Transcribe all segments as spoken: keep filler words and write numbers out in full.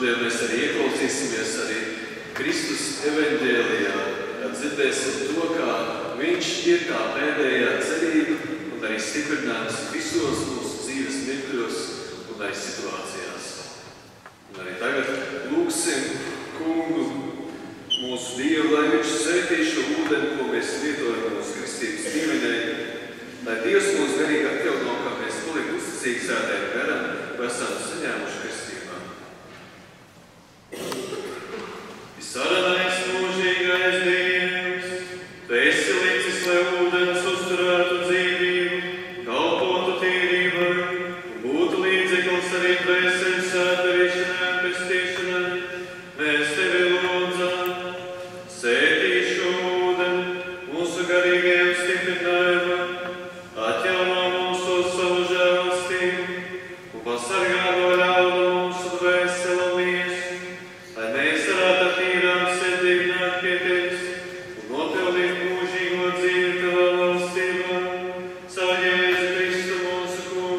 Šodien mēs arī ieklausīsimies arī Kristus evaņģēlijā, kad dzirdēsim to, kā viņš ir kā pēdējā cerība un arī stiprinājums visos mūsu dzīves mirkļos un arī situācijās. Un arī tagad lūgsim Kungu, mūsu Dievu, lai viņš svētī šo ūdeni, ko mēs lietojam mūsu kristības ģimenei, lai Dievs mūs garīgi atjauno, kā mēs paliek uzticīgi svētajam garam, ko esam saņēmuši kristībā. Visvarenais mūžīgais Dievs, Tu esi licis, lai ūdens uzturētu dzīvību, kalpotu tīrībai un būtu līdzeklis arī dvēseles svētdarīšanai un pestīšanai. Mēs Tevi lūdzam, svētī šo ūdeni mūsu garīgajam stiprinājumam, atjauno mūsu savu žēlastību un pasargā no ļauna mūsu dvēseli un miesu, lai mēs varētu ar tīrām sirdīm nākt pie Tevis un nopelnīt mūžīgo dzīvi Tavā valstībā, savu Jēzu Kristu mūsu Kungu.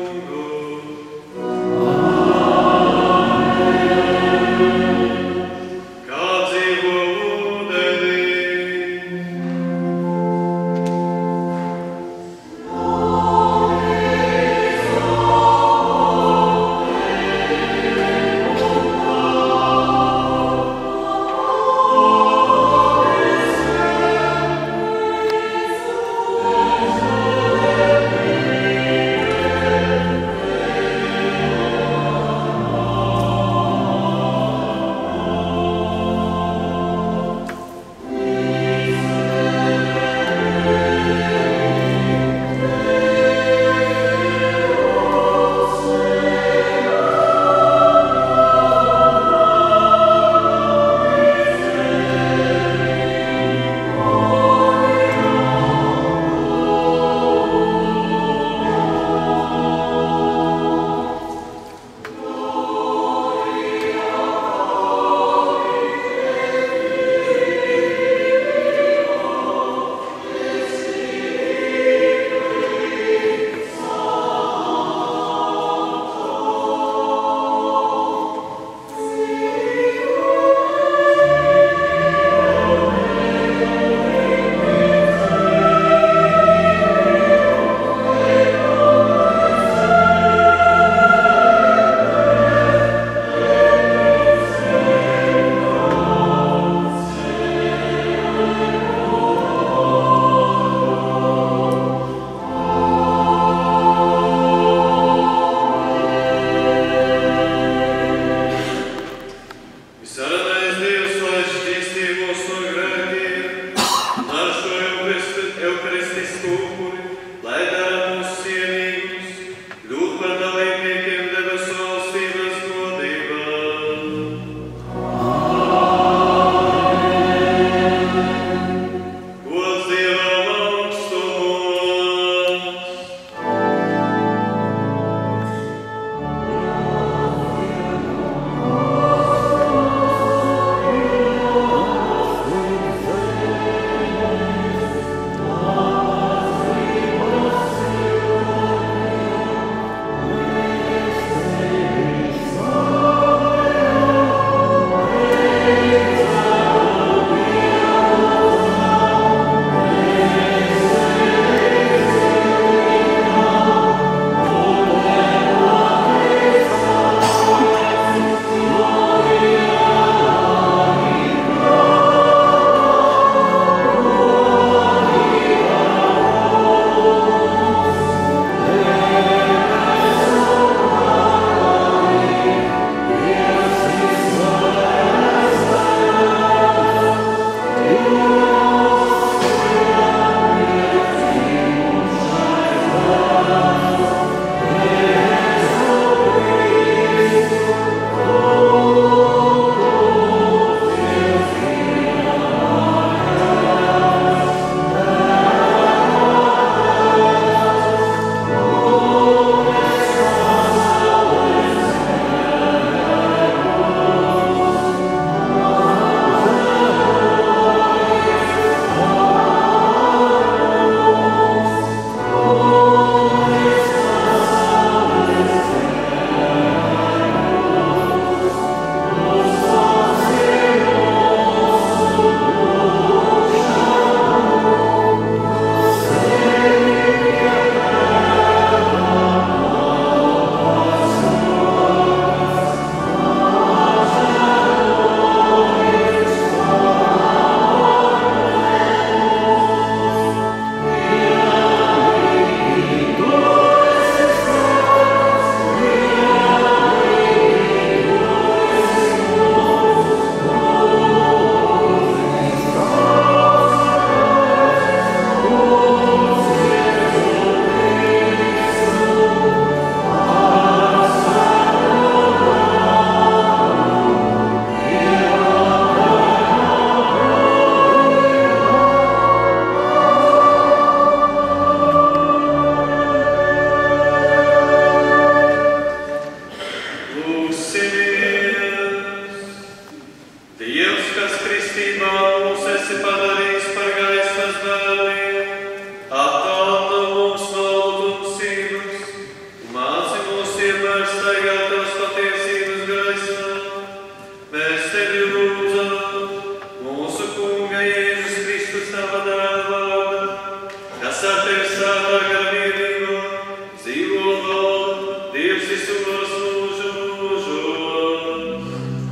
visos mūžu mūžos.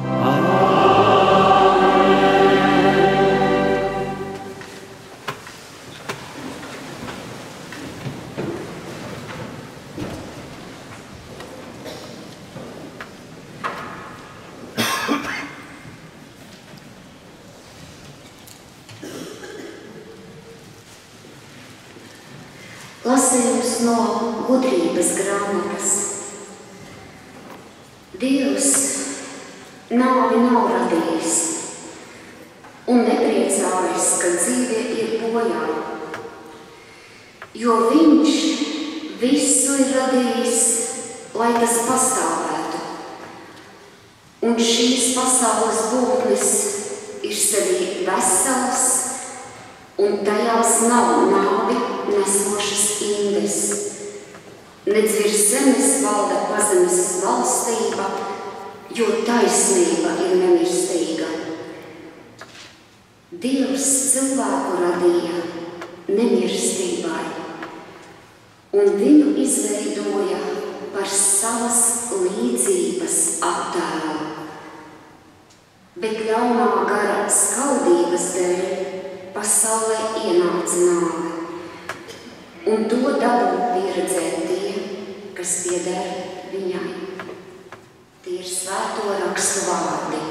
Lasījums no gudrības grāmatas. Dievs nāvi nav radījis un nepriecājas, ka dzīve ir bojā, jo viņš visu ir radījis, lai tas pastāvētu, un šīs pasaules būtnes ir sevī veselas, un tajās nav nāvi nesošas indes. Nedz virs zemes valda pazemes valstība, jo taisnība ir nemirstīga. Dievs cilvēku radīja nemirstībai, un viņu izveidoja par savas līdzības attēlu. Bet ļaunā gara skaudības dēļ pasaulē ienāca nāve, un to dabū pieredzēt tie, kas pieder viņai. Tie ir svēto rakstu vārdi.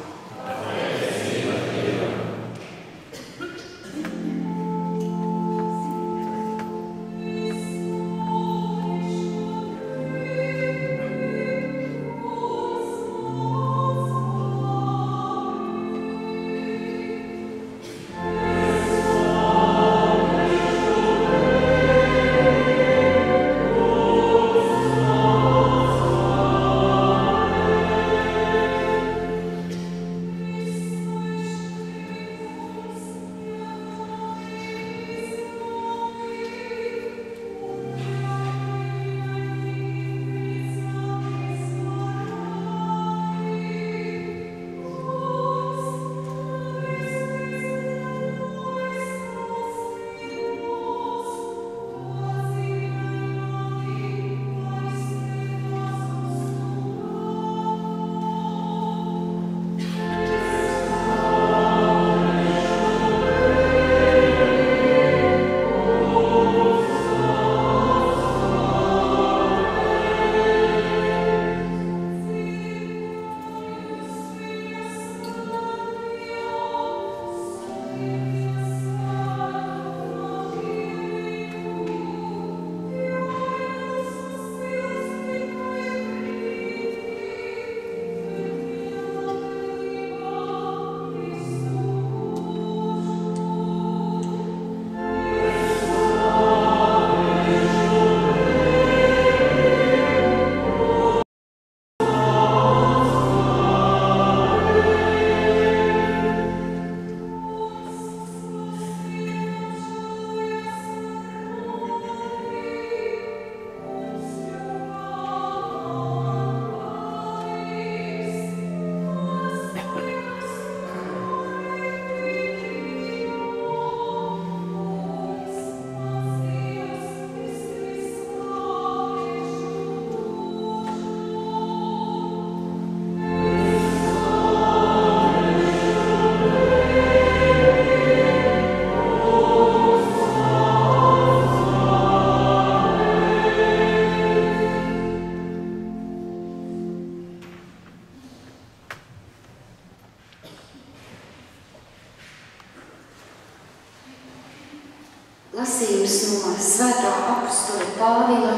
Lasījums no svētā apostola Pāvila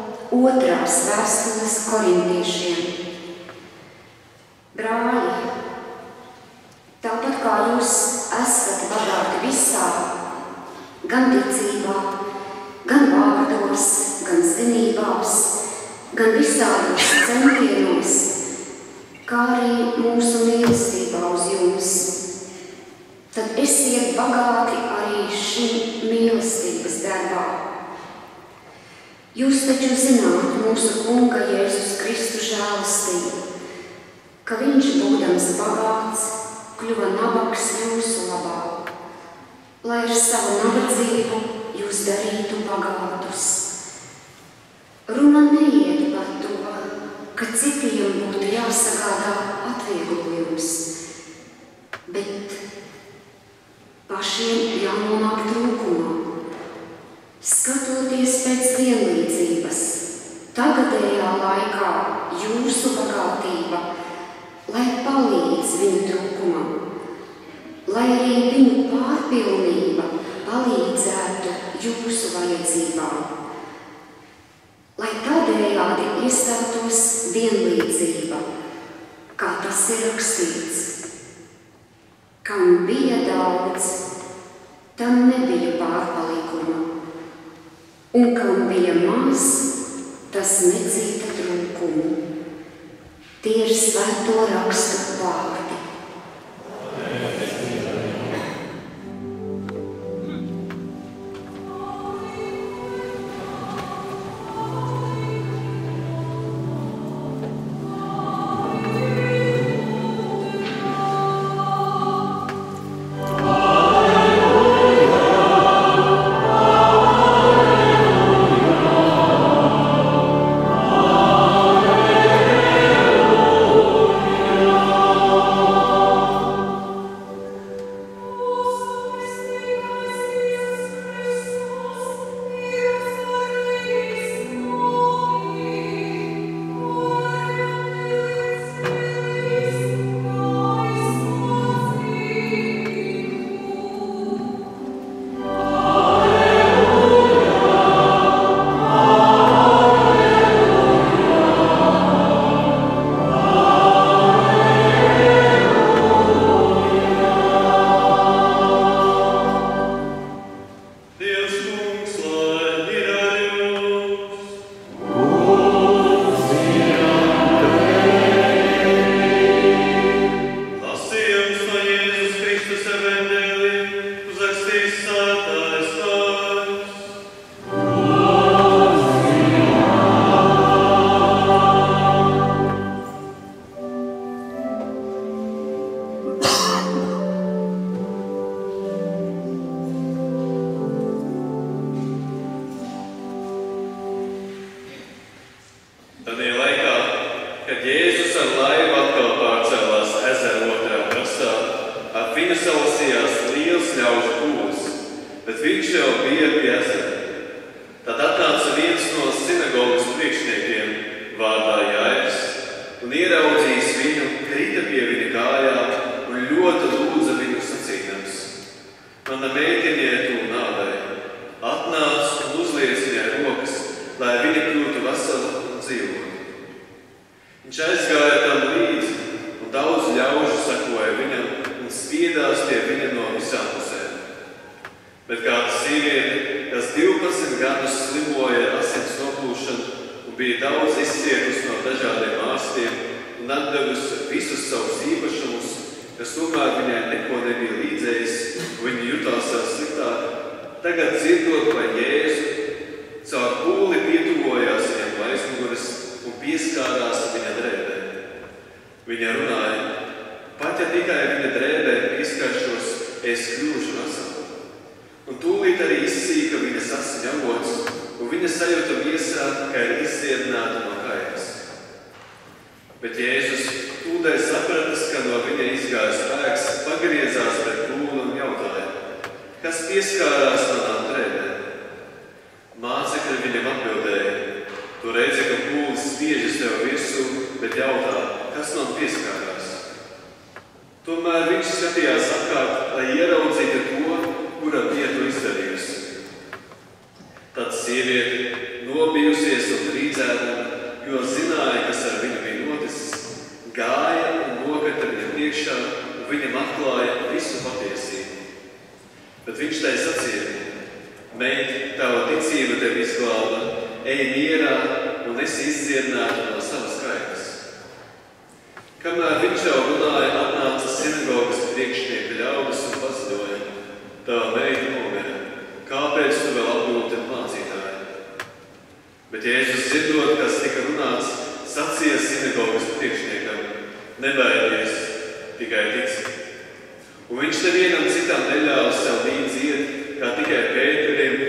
otrās vēstules korintiešiem. Brāļi, tāpat kā jūs esat bagāti visā, gan ticībā, gan vārdos, gan zinībās, gan visādos centienos, kā arī mūsu mīlestībā uz jums, tad esiet bagāti arī šim mīlestības darbā. Jūs taču zināt mūsu Kunga Jēzus Kristu žēlastību, ka viņš, būdams bagāts, kļuva nabags jūsu labā, lai ar savu nabadzību jūs darītu bagātus. Runa neiet par to, citiem būtu jāsagādā atvieglojums, bet pašiem jānonāk trūkumā. Skatoties pēc vienlīdzības, tagadējā laikā jūsu bagātība, lai palīdz viņu trūkumam, lai arī viņu pārpilnība palīdzētu jūsu vajadzībām, lai tādējādi iestātos vienlīdzība, kā tas ir rakstīts. Kam bija daudz, tam nebija pārpalikuma, un kam bija maz, tas necīta trūkumu. Tie ir svēto rakstu vārdi.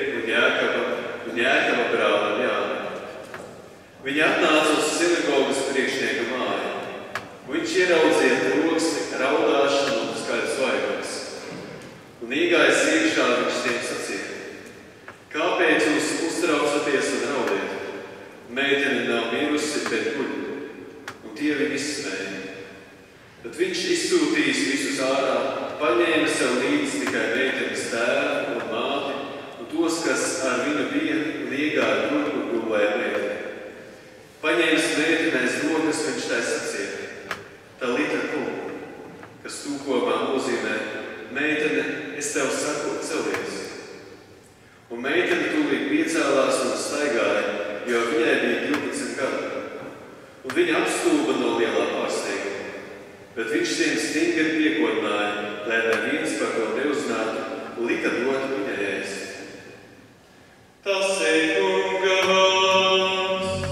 Viņi atnāca uz sinagogas priekšnieka māju. Viņš ieraudzīja troksni, raudāšanu un skaļus vaigas. Un iegājis iekšā, viņš tiem sacīja: kāpēc jūs uztraucaties un raudiet? Meitene nav mirusi, bet guļ. Un tie viņu izsmēja. Tad viņš izsūtījis visus ārā, paņēma sev līdzi tikai meitenes tēvu un māti un tos, kas ar viņu bija, un iegāja tur, kur gulēja meitene. Paņēmis meitenēs rokas, viņš tai sacīja: Talita kum, kas tūkojumā nozīmē: meitene, es tev saku, celies. Un meitene tūlīt piecēlās un staigāja, jo viņai bija divpadsmit gadi. Un viņa apstulba no lielā pārsteiguma. Bet viņš tiem stingri piekodināja, lai neviens par to neuzzinātu, un lika dot viņai ēst. Tas ir Kunga vārds.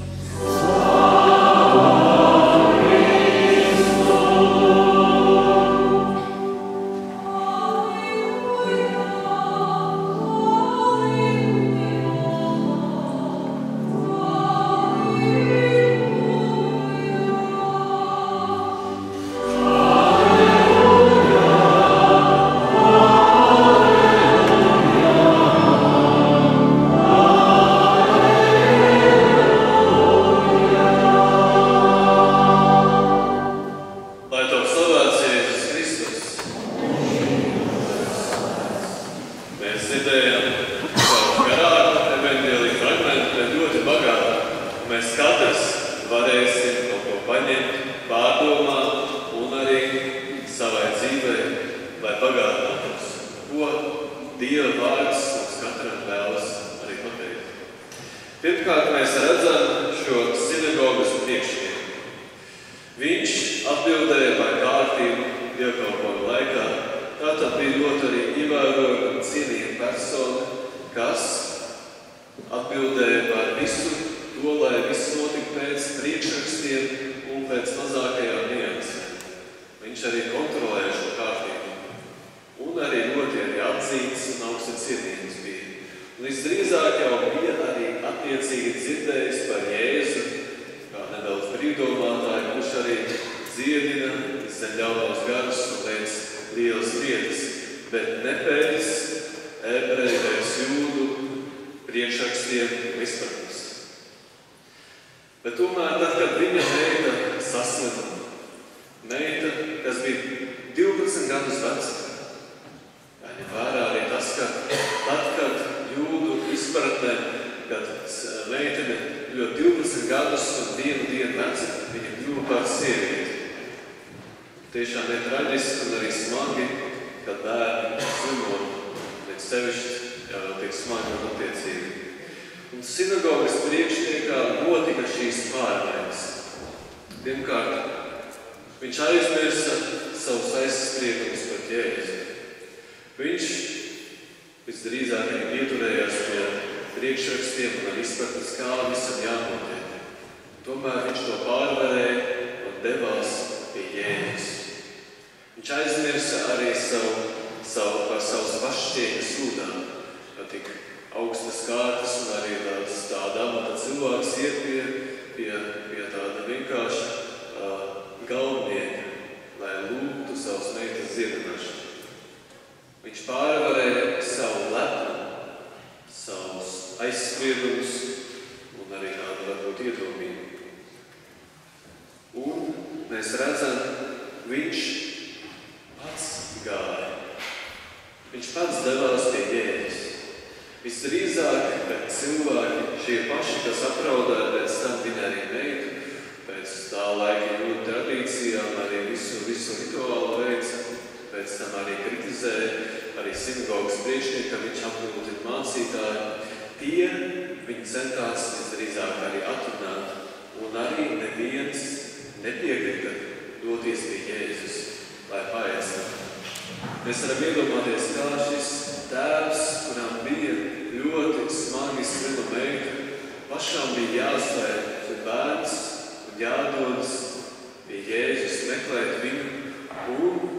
Mēs varam iedomāties, kā šis tēvs, kuram bija ļoti smagi slima meita, pašām bija jāstāj šis bērns un jādodas pie Jēzus meklēt viņu un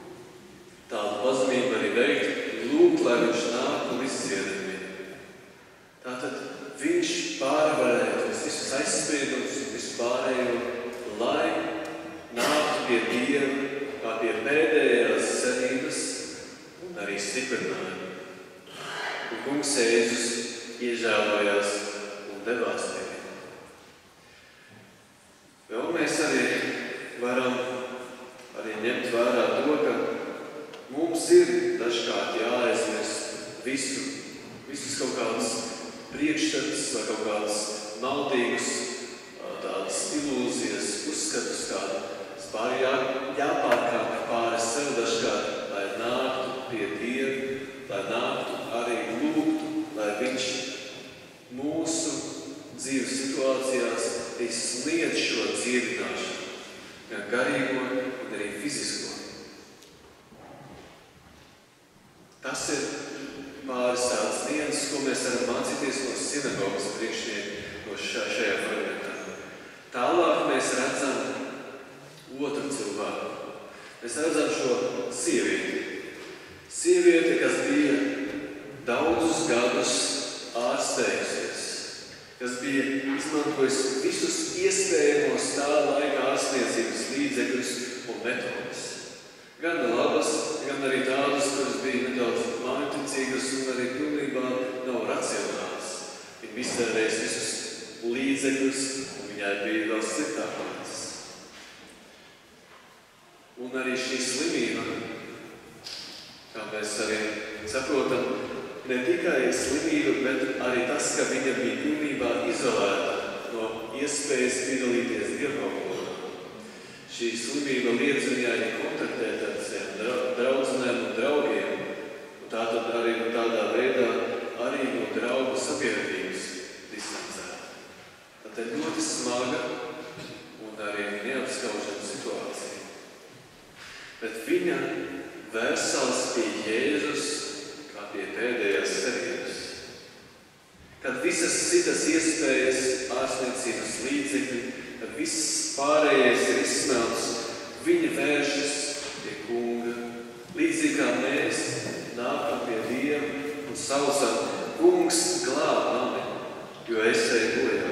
tādu pazemību arī veikt, lūgt, lai viņš nāk un izdziedē viņu. Tātad viņš pārvarēja tos visus aizspriedumus un visu pārējo Kungs Jēzus iežēlojās un devās pie viņa. Vēl mēs arī varam arī ņemt vērā to, ka mums ir dažkārt jāaizmirst visu, visus kaut kādus priekšstats vai kaut kādus maldīgus, tādas ilūzijas, uzskatus, kādas pār jā, jāpārkāpj pāri sev dažkārt, lai nāktu pie Dieva, lai nāktu arī lūgtu, lai Viņš mūsu dzīves situācijās sniedz šo dziedināšanu, gan garīgo, gan arī fizisko. Tas ir pāris tādas dienas, ko mēs varam mācīties no sinagogas priekšnieku no šajā fragmentā. Tālāk mēs redzam otru cilvēku. Mēs redzam šo sievieti. Sieviete, kas bija daudzus gadus ārstējusies, kas bija izmantojusi visus iespējamos tā laika ārstniecības līdzekļus un metodes. Gan labas, gan arī tādas, kuras bija nedaudz mājticīgas un arī pilnībā nav racionālas. Viņa iztērējas visus līdzekļus, un viņai bija vēl sliktākās. Un arī šī slimība, kā mēs arī saprotam, ne tikai slimība, bet arī tas, ka viņa bija pilnībā izolēta no iespējas piedalīties dievkalpojumā. Šī slimība liedz viņai kontaktēt ar saviem draudzenēm un draugiem, un tātad arī tādā veidā arī no draugu sabiedrības distancēt. Tā ir ļoti smaga un arī neapskaužama situācija. Bet viņa vērsās pie Jēzus kā pie pēdējās cerības. Kad visas citas iespējas, ārstniecības līdzekļi, kad viss pārējais ir izsmelts, viņa vēršas pie Kunga. Līdzīgi kā mēs nākam pie Dieva un saucam: Kungs, glāb mani, jo es eju bojā.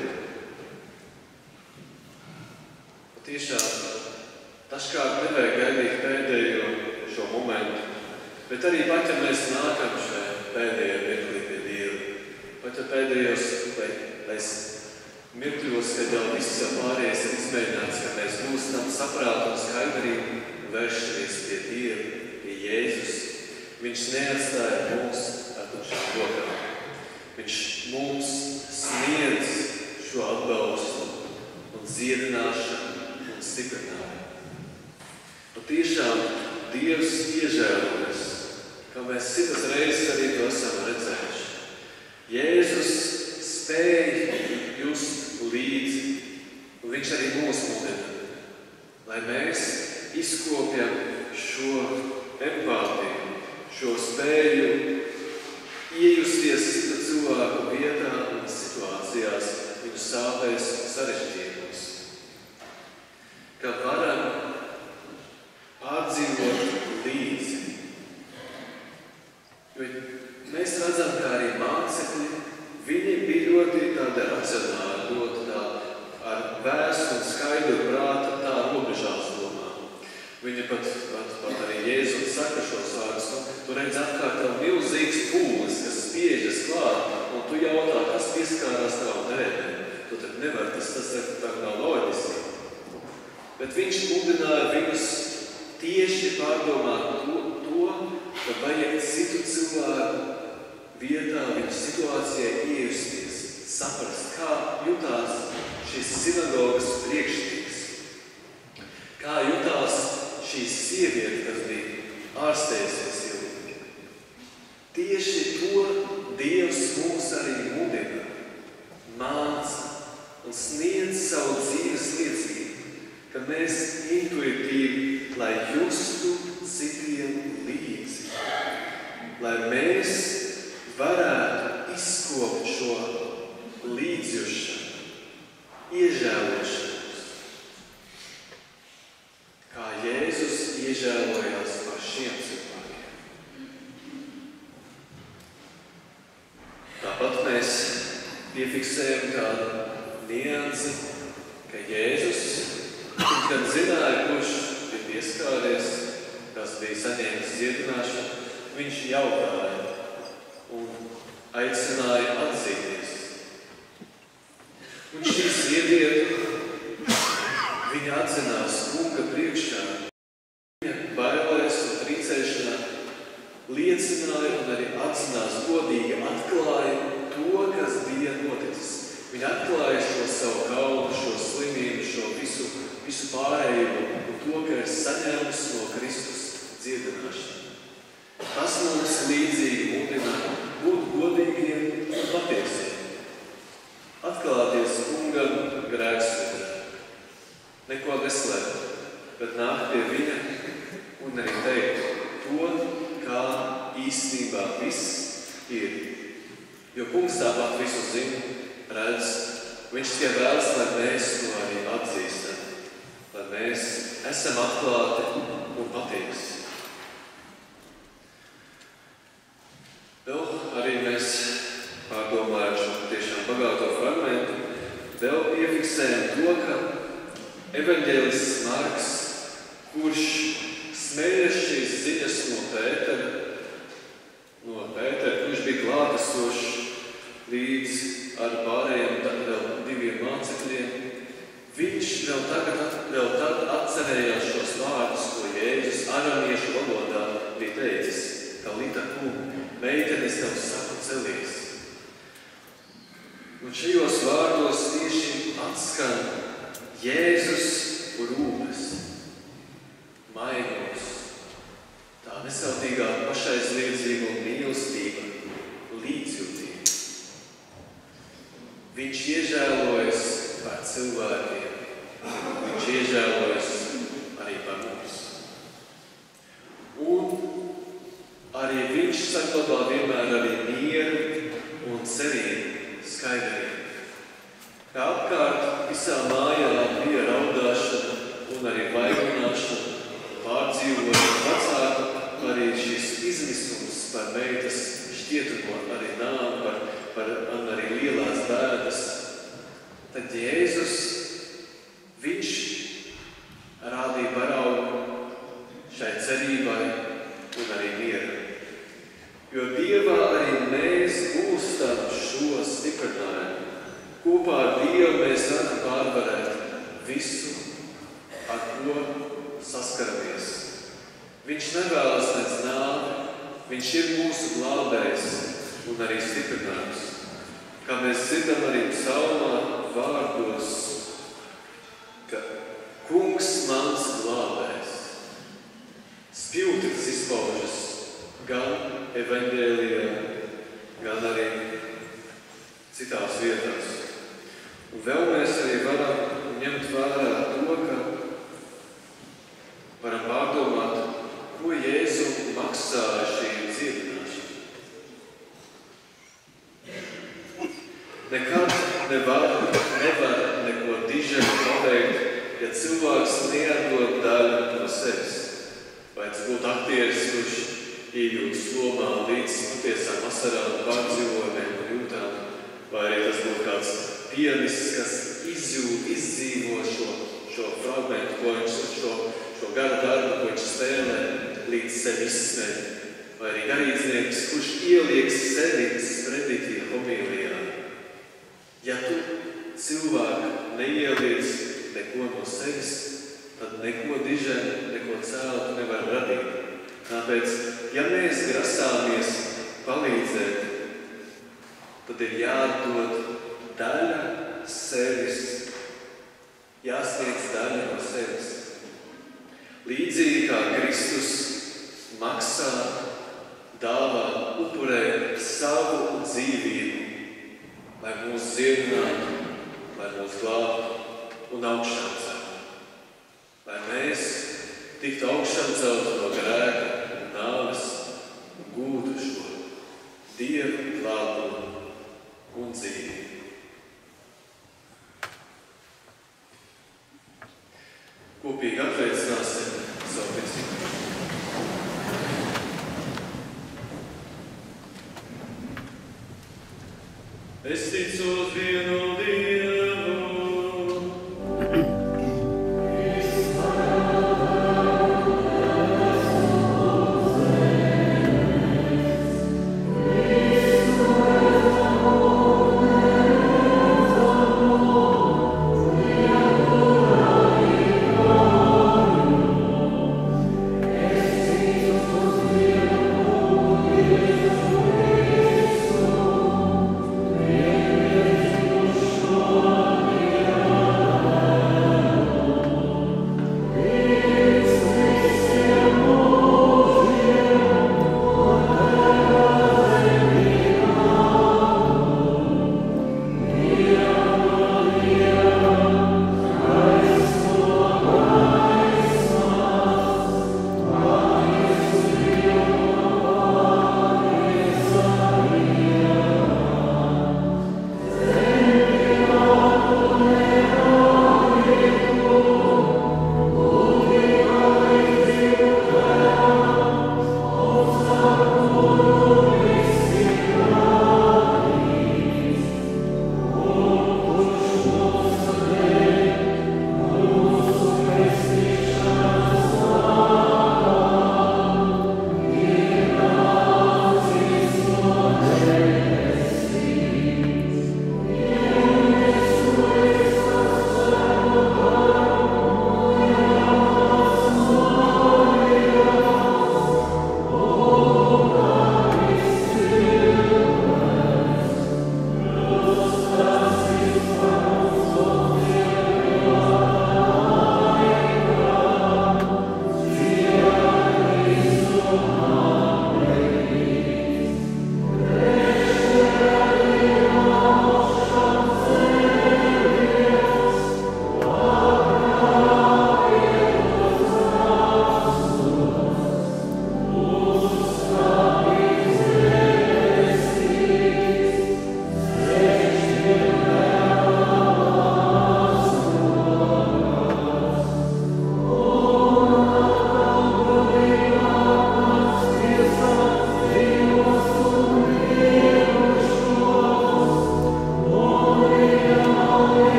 Tiešām, dažkārt nevajag gaidīt pēdējo šo momentu, bet arī pat, ja mēs nākam šajā pēdējā mirklī pie Dieva, pat ja pēdējos mirkļos, kad jau viss jau pārējais ir izmēģināts, ka mēs gūstam saprātu un skaidrību un vēršamies pie Dieva, pie Jēzus, Viņš neatstāja mūs ar tukšām rokām. Viņš mums sniedz šo atbalstu un dziedināšanu un stiprinājumu. Un tiešām Dievs iežēlojas, kā mēs citas reizes arī to esam redzējuši. Jēzus spēja just līdzi, un Viņš arī mūs mudina, lai mēs izkopjam šo empātiju, šo spēju iejusties citu cilvēku vietā un situācijās, viņu sāpēs un sarežģījumos. Ka varam pārdzīvot līdzi. Jo mēs redzam, ka arī mācekļi, viņi bija ļoti tāda racionāli, ļoti tā ar vēstu un skaidru prātu tā robežās domā. Viņi pat, pat, pat arī Jēzus saka šos vārdus, nu, tu redz apkārt tev milzīgs pūlis, kas spiežas klāt, un tu jautā, kas pieskārās tavu drēbēm. Tu tad nevar, tas, tas tā nav loģiski. Bet viņš mudināja viņus tieši pārdomāt to, to, ka vajag citu cilvēku vietā, viņu situācijai iejusties, saprast, kā jutās šis sinagogas priekšnieks, kā jutās šī sieviete, kas bija ārstējusies ilgi. Tieši to Dievs mūs arī mudina, māca un sniedz savu dzīves liecību, ka mēs intuitīvi, lai justu citiem līdzi, lai mēs varētu izkopt šo līdzjušanu, iežēlošanos, kā Jēzus iežēlojās par šiem cilvēkiem. Tāpat mēs piefiksējam tādu niansi, ka Jēzus, viņš gan zināja, kurš bija pieskāries, kas bija saņēmis dziedināšanu, viņš jautāja. Un aicināja atzīties. Un šī sieviete, viņa atzinās kunga priekšā, viņa bailēs un trīcēšanā liecināja un arī atzinās godīgi atklāja to, kas bija noticis. Viņa atklāja šo savu kaulu, šo slimību, šo visu, visu pārējumu un to, ka ir saņēmis no Kristus dziedināšanu. Tas mums līdzīgi mudina būt godīgiem un patiesiem. Atklāties kungam grēksūdzē. Neko neslēpt, bet nākt pie viņa un arī teikt to, kā īstenībā viss ir. Jo kungs tāpat visu zina, redz, viņš tikai vēlas, lai mēs to arī atzīstam, lai mēs esam atklāti un patiesi. Vēl arī mēs pārdomājam šo tiešām bagāto fragmentu, vēl piefiksējam to, ka evaņģēlists Marks, kurš smējas šīs ziņas no Pētera, no Pētera, kurš bija klātesošs līdz ar pārējiem vēl diviem mācekļiem, viņš vēl tagad vēl tad atcerējās šos vārdus, ko Jēzus araniešu valodā bija teicis, Talita kum, meitenes tev saku celies. Un šajos vārdos tieši atskan Jēzus rūpes, mainos, tā nesautīgā pašaizliedzība un mīlestība, līdzjūtība. Viņš iežēlojas par cilvēkiem, viņš iežēlojas arī par mums. Un arī viņš saglabā vienmēr arī mieru un cerību, skaidrību. Kā apkārt visā mājā bija raudāšana un arī vainināšana, pārdzīvošana vecāku, arī šis izmisums par meitas šķietumu, arī nāvi, par, par arī lielās bēdas. Tad Jēzus, viņš rādīja paraugu šai cerībai un arī mierai. Jo Dievā arī mēs gūstam šo stiprinājumu. Kopā ar Dievu mēs varam pārvarēt visu, ar ko saskaramies. Viņš nevēlas nec nāvi, viņš ir mūsu glābējs un arī stiprinājums. Kā mēs dzirdam arī psalmā vārdos, ka kungs mans glābējs. Spilgtis izpaužas gan evaņģēlijā, gan arī citās vietās. Un vēl mēs arī varam ņemt vērā to, ka varam pārdomāt, ko Jēzu maksāja šī dziedināšana. Nekad nevar, nevar neko diženu paveikt, ja cilvēks neatdod daļu no sevis. Vai tas būtu aktieris, kurš iejūtas lomā līdz patiesām asarām, pārdzīvojumiem un jūtām, vai arī tas būtu kāds pianists, kas izjūt, izdzīvo šo, šo fragmentu, ko viņš, šo, šo gara darbu, ko viņš spēlē līdz sevi izsmeļ, vai arī garīdznieks, kurš ieliek sevi sprediķī homīlijā. Ja tu cilvēku neieliec neko no sevis, tad neko diženu, neko cēlu nevar radīt. Tāpēc, ja mēs grasāmies palīdzēt, tad ir jāatdod daļa sevis, jāsniedz daļa no sevis. Līdzīgi kā Kristus maksā, dāvā, upurē savu dzīvību, lai mūs dziedinātu, lai mūs glābtu un augšām celtu. Lai mēs tiktu augšām celtu no grēka un nāves un gūtu šo Dievu glābumu un dzīvību. Kopīgi atveicināsim savu ticību. Es ticu uz vienu Dievu, Thank you.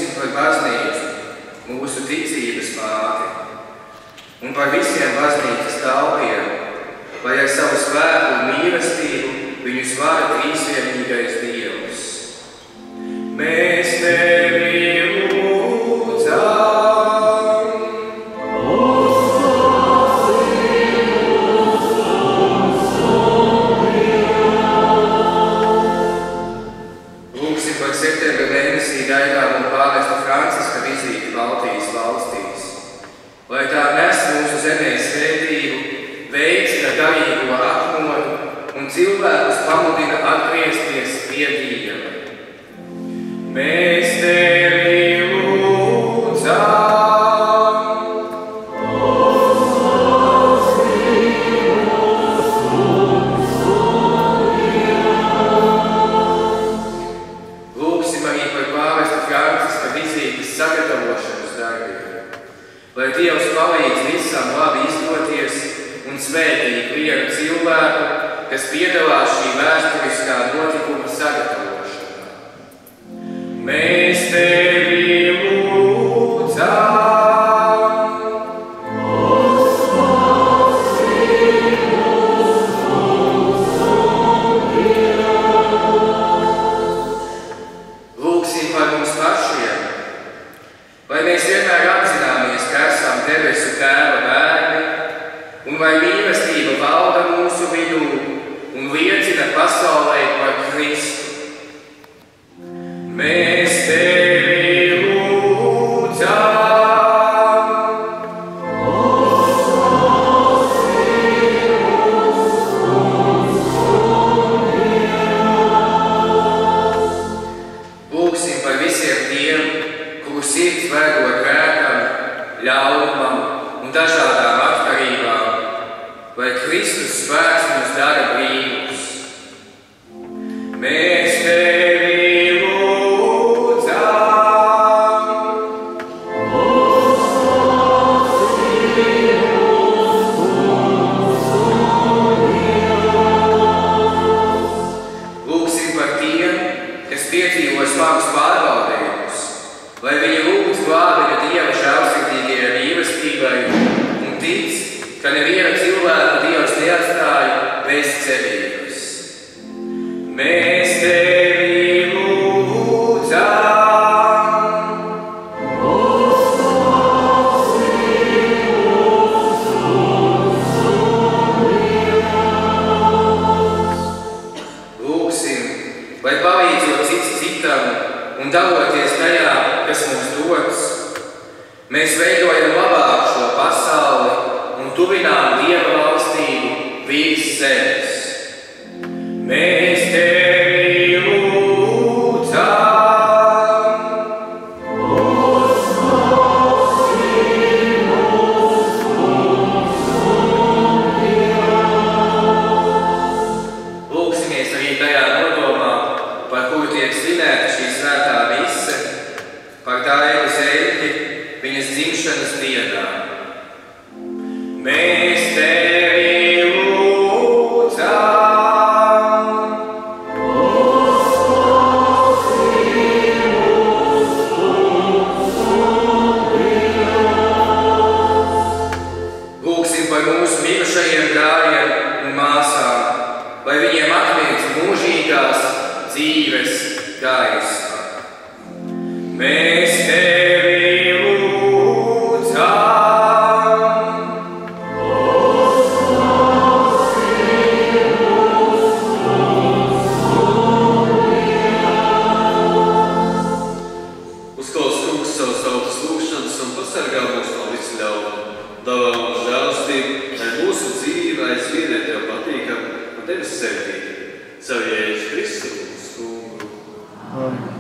lūgsim par baznīcu, mūsu ticības māti, un par visiem baznīcas kalpiem, lai ar savu svēto un mīlestību viņus vada trīsvienīgais Dievs. Mēs tevi lūdzam. Lūgsim par septembra mēnesī gaidāmo pāvesta Franciska vizīti Baltijas valstīs, lai tā nes mūsu zemē svētību, veicina garīgo atmodu un cilvēkus pamudina atgriezties pie Dieva. Mēs tevi lūdzam. Lūgsim arī par pāvesta Franciska vizītes sagatavošanas darbiem, lai Dievs palīdz visam labi izdoties un svētī ikvienu cilvēku, kas piedalās šī vēsturiskā notikuma sagatavošanā. Mēs tevi lūdzam. Lūgsim par mums pašiem, lai mēs vienmēr apzināmies, ka esam debesu Tēva bērni, un lai mīlestība valda mūsu vidū un liecina pasaulē par Kristu. Mēs tevi lūdzam. Lūgsim par visiem tiem, kuru sirds vergo grēkam, ļaunumam un dažādām atkarībām, lai Kristus spēks mums dara brīnums. Mēs tevi lūdzam. Lūgsim par tiem, kas piedzīvo smagus pārbaudījumus, lai viņi lūdz glābiņu Dieva žēlsirdīgajai mīlestībai un tic, ka neviena cilvēka Dievs neatstāja bez cerības. Mēs tevi lūdzam. Lūgsim, lai palīdzot cits citam un daloties tajā, kas mums dots, mēs veidojam labāk šo pasauli un tuvinām Dieva valstību virs zemes. Mēs tevi lūdzam. Lūgsimies arī tajā nodomā, par kuru tiek svinēta šī svētā mise, par Daigu Zeļķi viņas dzimšanas dienā. Mēs tevi lūdzam. Lūgsim par mūsu mirušajiem brāļiem un māsām, lai viņiem atmiekst mūžīgās dzīves gaisma. Mēs tevi lūdzam. Uzklaus kungs savas tautas lūgšanas un pasargā mūs no visu ļaunu. Dāvā mums žēlastību, lai mūsu dzīve aizvien ir tev patīkama un tevis svētīta. Caur Jēzu Kristu mūsu kungu. Amen.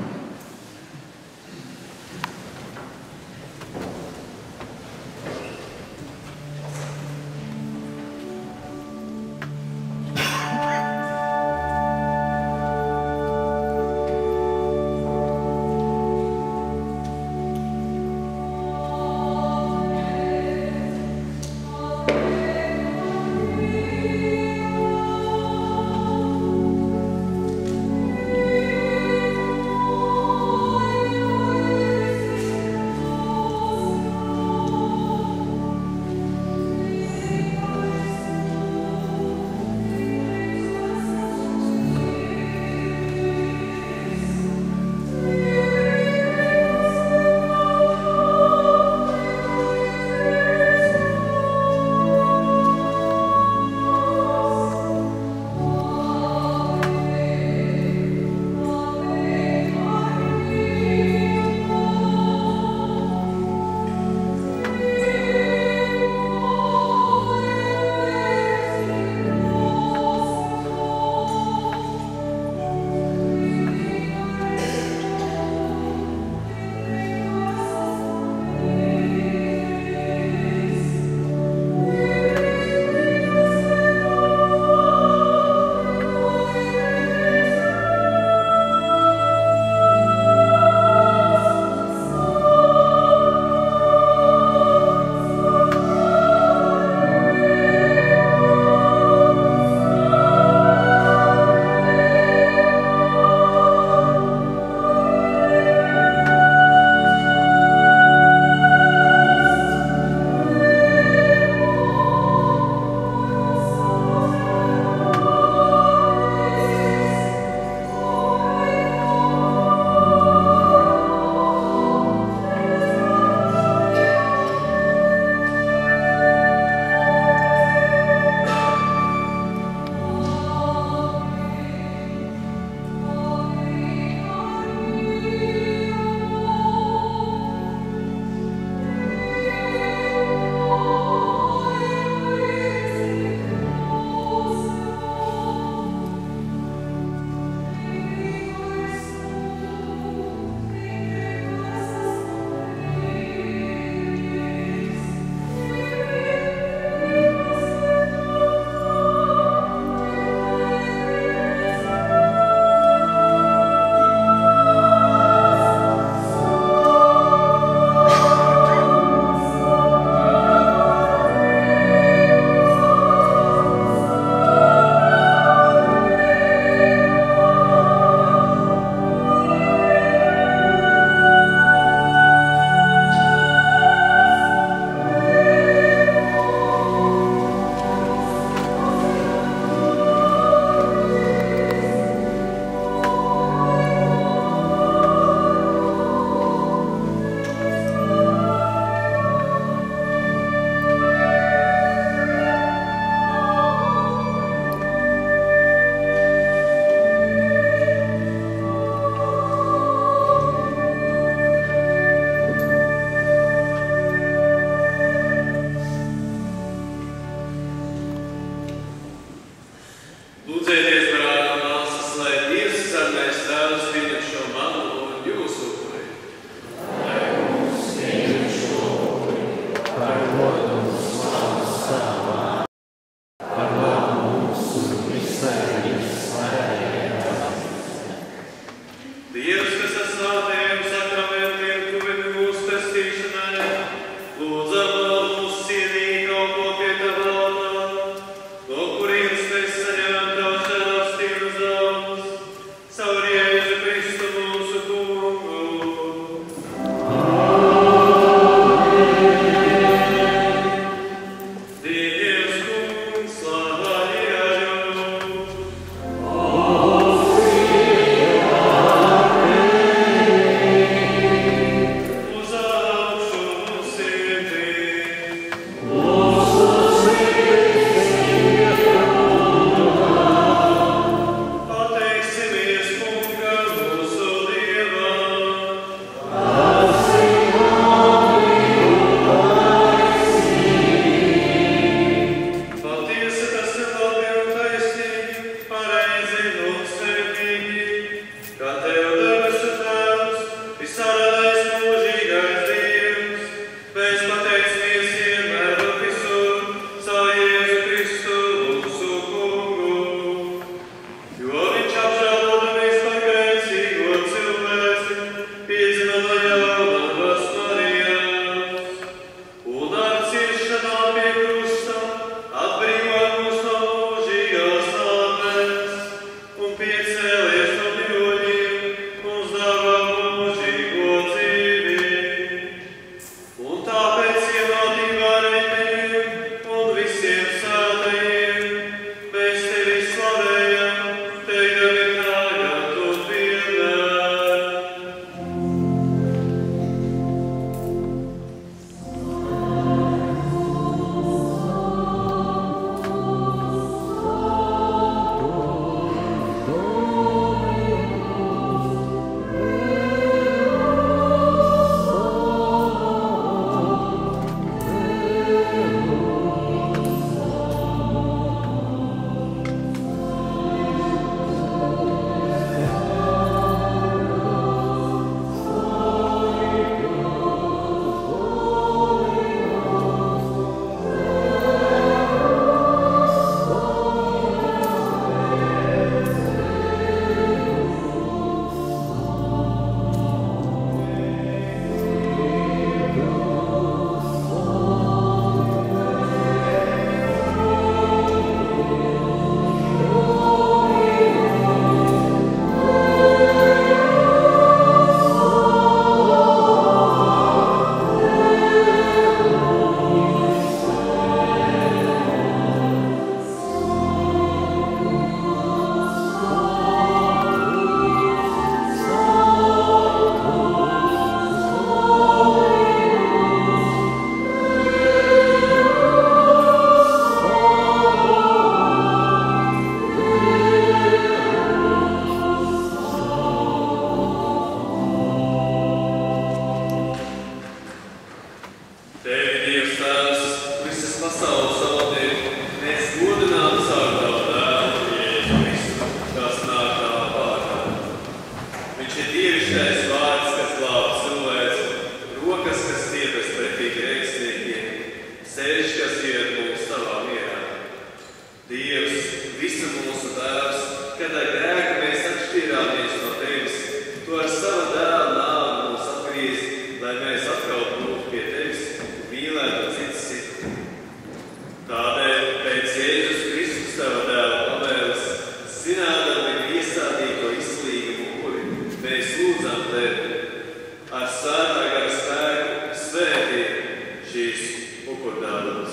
lai mēs atkal būtu pie tevis un mīlētu cits citu. Tādēļ pēc Jēzus Kristus tava dēla pavēles, zinādam viņa iestādīto izslīgumu upuri, mēs lūdzam tevi ar svētā gara spēku svētī šīs upurdāvanas.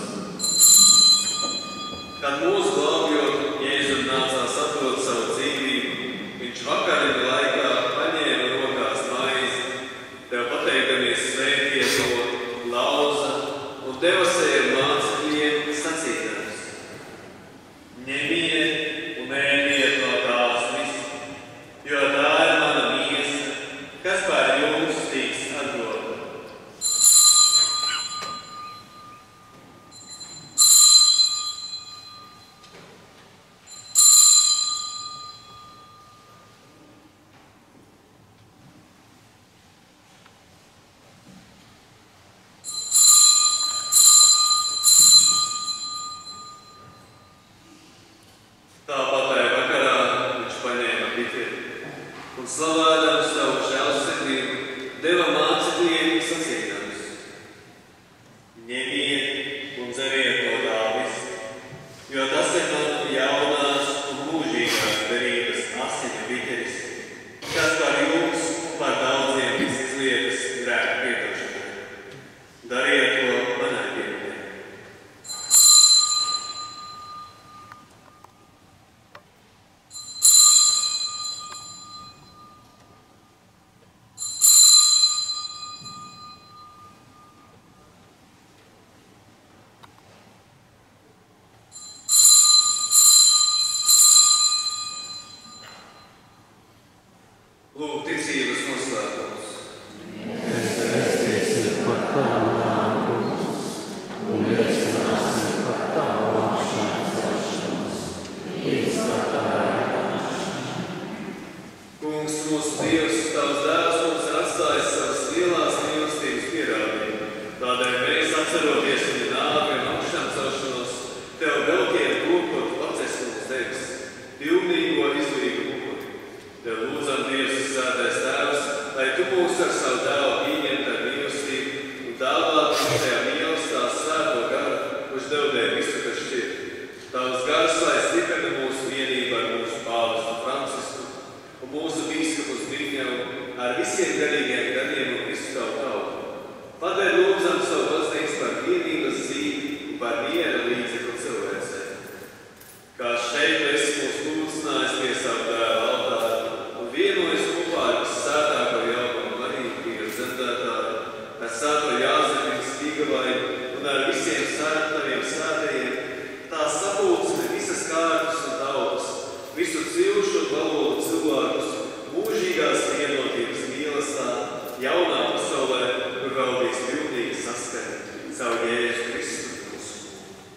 Kad mūsu glābjot Jēzum nācās atdot savu dzīvību, viņš vakariņu laikā paņēma rokās maizi, tev pateikamies svētie to, lauza un deva sev mācekļiem sacīdams: ņemiet un ēdiet no tās visu, jo tā ir mana miesa, kas par jums tiks atdota. Tāpat tajā vakarā viņš paņēma biteri un slavādams savu žēlsirdību deva mācekļiem sacīdams: ņemiet un dzeriet no tā visa, jo tas ir man jaunās un mūžīgās derības asiņu biteris, kas par jums un par daudziem izlietas grēku piedošanai. Dariet to manai pieminē. Lūk, ticības noslēpums. Mēs vēstīsim par tavu nāku un liecināsim par tavu lāšanas celšanos līdz patērēšanai. Kungs, mūsu Dievs, tavs dēls mums ir atstājis savas lielās mīlestības pierādījumu. Tādēļ mēs, atceroties viņa nāvi un augšām celšanos, tev veltiem lūkot pacest mums tevis, pilnīgo izlīgumu upuri. Tev lūdzam, Dievs, svētais Tēvs, lai tu mūs ar savu dēlu pieņemt ar mīlestību un dāvāt mums tajā mīlestās svēto garu, kurš devdē visu, kas šķir. Tavs gars, lai stiprina mūsu vienību ar mūsu pāvestu Francisku un mūsu bīskapu Zbigņevu ar visiem garīgiem gadiem un visu tavu tautu. Padēļ lūdzam savu baznīcu par vienības dzīvi un par miera līdzekli cilvēcei. Kā šeit tu esi mūs lūdzinājis pie savu dēla altāra un vienojas kopā ar visvētāko jaunumu Mariju, Dieva dzemdētāju, ar svēto Jāzepu Stīgavainu un ar visiem svētaviem svētajiem, tā sapulcina visas kārtas un tautas, visu cilšu un valodu cilvēkus, mūžīgās vienotības mīlestā, jaunā pasaulē, kur valdīs pilnīgi saskari savu Jēzu Kristu mūsu.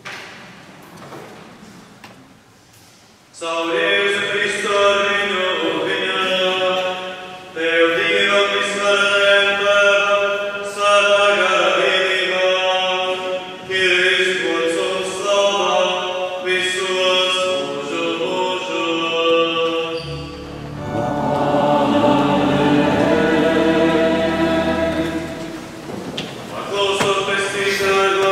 Savu Jēzu Kristu ar viņu un viņā, tev Dievam visvarenajam Tēvam, svētā gara vienībā, ir viss gods un slava visos mūžu mūžos. Paklausot pestītāju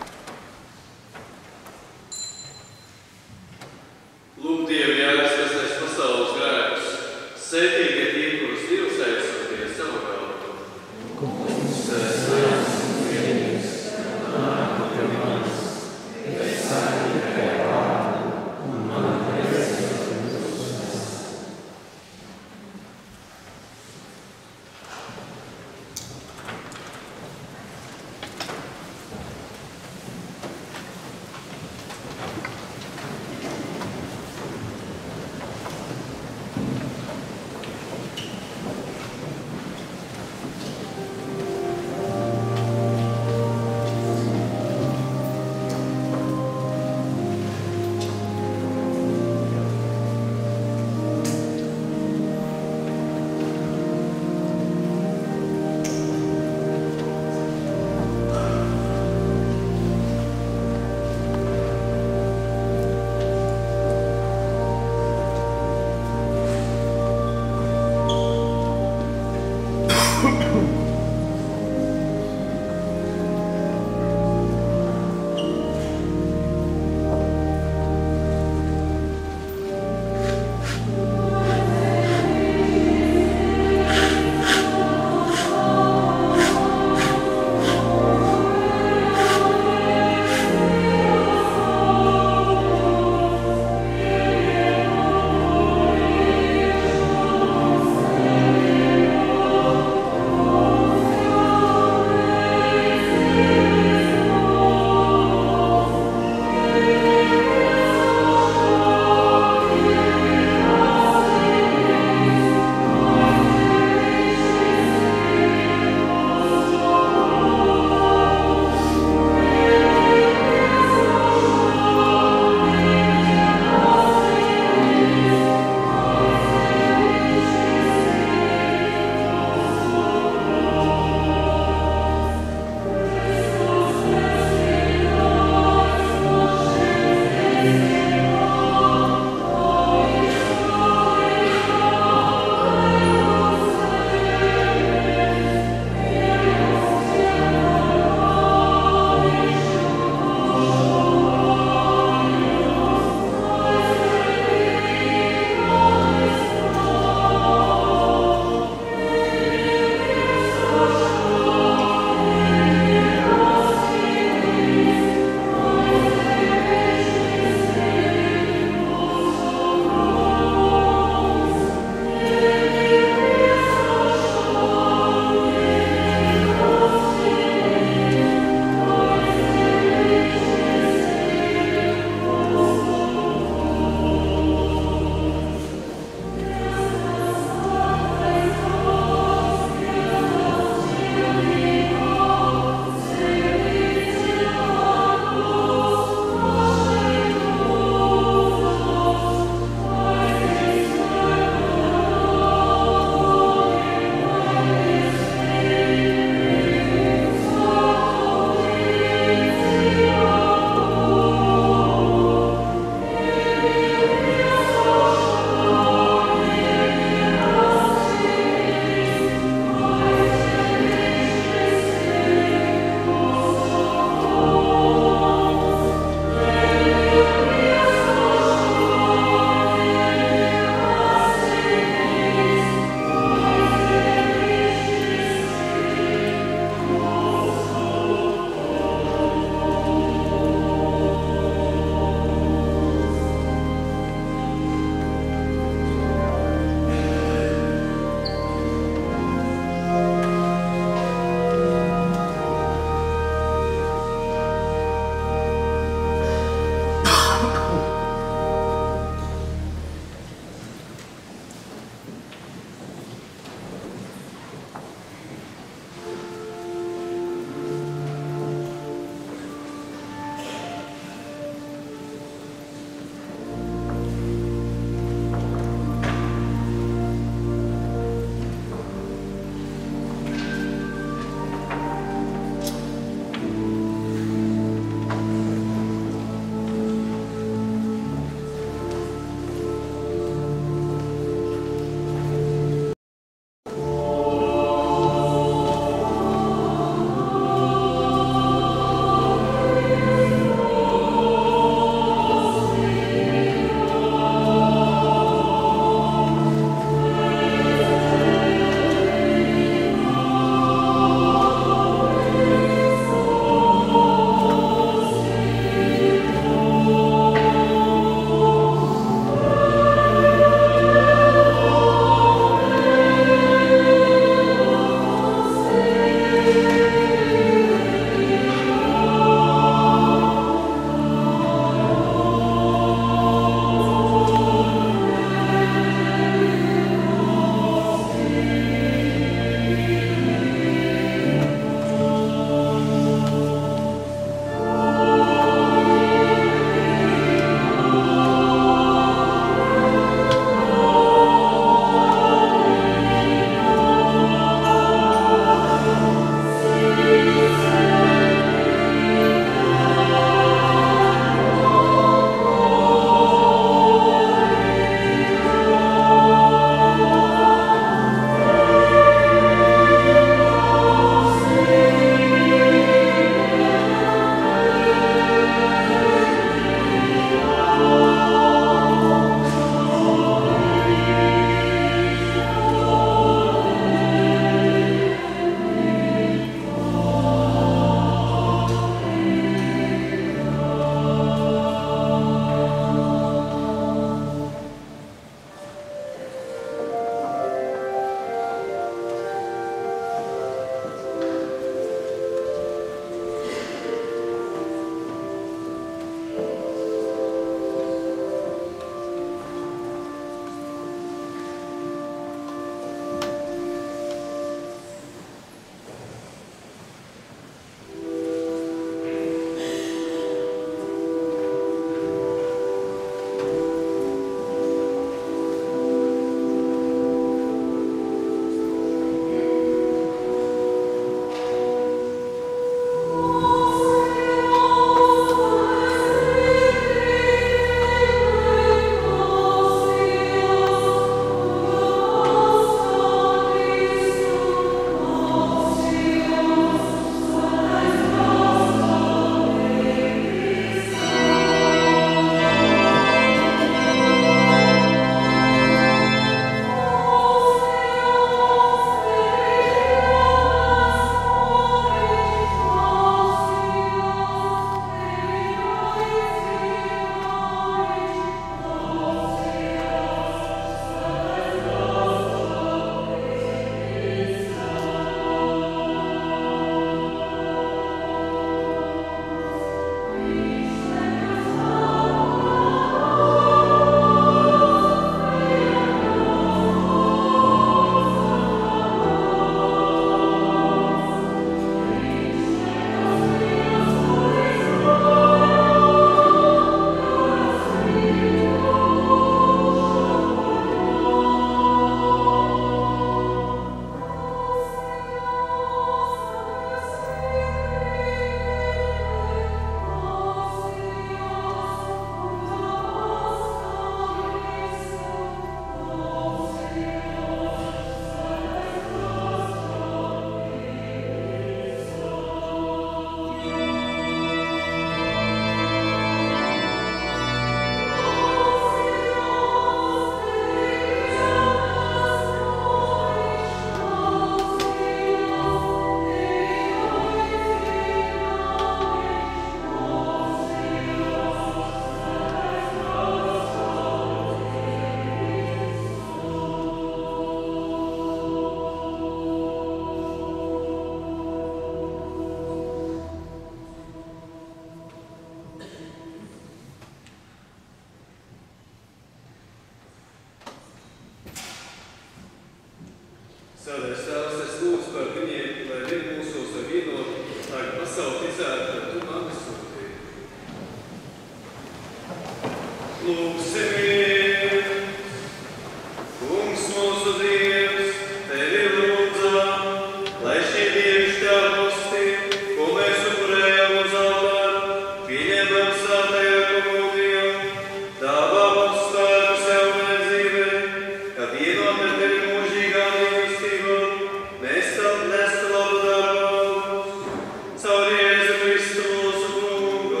Lūksimies! Kungs mūsu Dievs, tevi lūdzam, lai šī dievišķā hostie, ko mēs upurējam uz altāra, pieņemam svētajā komunijā, dāvā mums spēku jaunai dzīvei, kad ienāk ar tevi mūžīgā mīlestībā, mēs tam nestu labu darbu, caur Jēzu Kristu mūsu Kungu.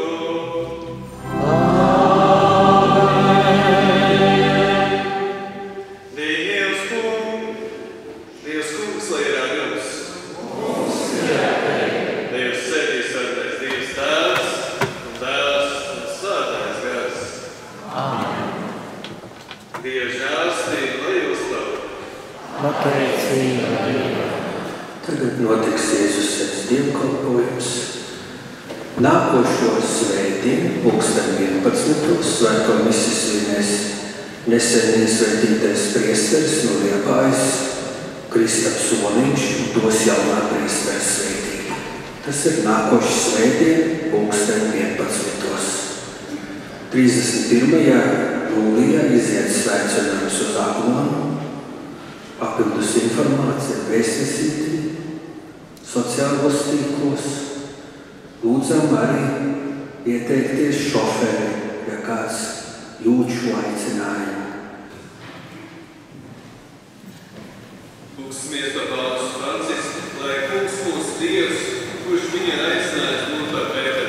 Dievs kungs, Dievs kungs, lai ir ar jums. Dievs sēdīs svētais, Dievs tēvs un dēls un svētais gars. Dievs žēlstība, lai jūs labi. Pateicība Dievam. Tagad notiks Jēzus sēdz dievkalpojums. Nākošo svētdien, pulksten vienpadsmitos, svēto misi svinēs nesen iesvētītais priesteris no Liepājas, Kristaps Soliņš, dos jaunā priestera svētību. Tas ir nākošais svētdien, pulksten vienpadsmitos. trīsdesmit pirmajā jūlijā iziet svētceļojums uz Aglonu. Papildus informācija vēstnesītī, sociālos tīklos. Lūdzam arī ieteikties šoferi, ja kāds jūt šo aicinājumu. Lūksimies par Pāvestu Francisku, lai kungs mūsu Dievs, kurš viņu ir aicinājis būt par Pēteru